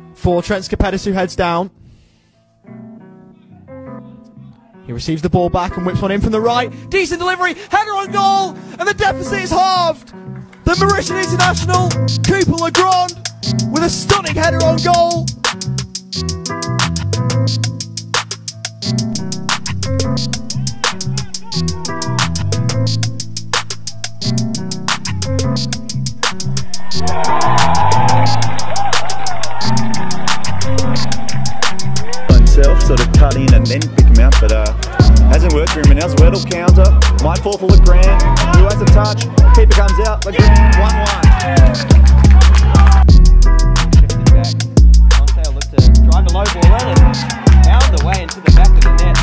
for Trent Skipedis, who heads down. He receives the ball back and whips one in from the right. Decent delivery, header on goal, and the deficit is halved. The Mauritian International, Cooper Legrand, with a stunning header on goal. Himself sort of cut in and then pick him out, but hasn't worked for him. And now's Wordle counter, might fall for Legrand, who has a touch, keeper comes out, Legrand 1-1. Shifted back, Conte will look to drive a low ball in and pound the way into the back of the net.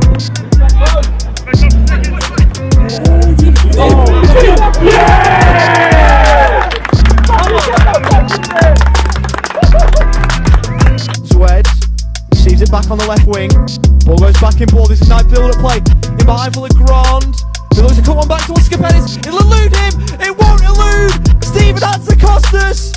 Swed receives it back on the left wing. Ball goes back in ball. This is a nice build-up play. In behind for Legrand. He looks to cut one back towards Skipedis. It'll elude him. It won't elude. Stephen Hatzakostas.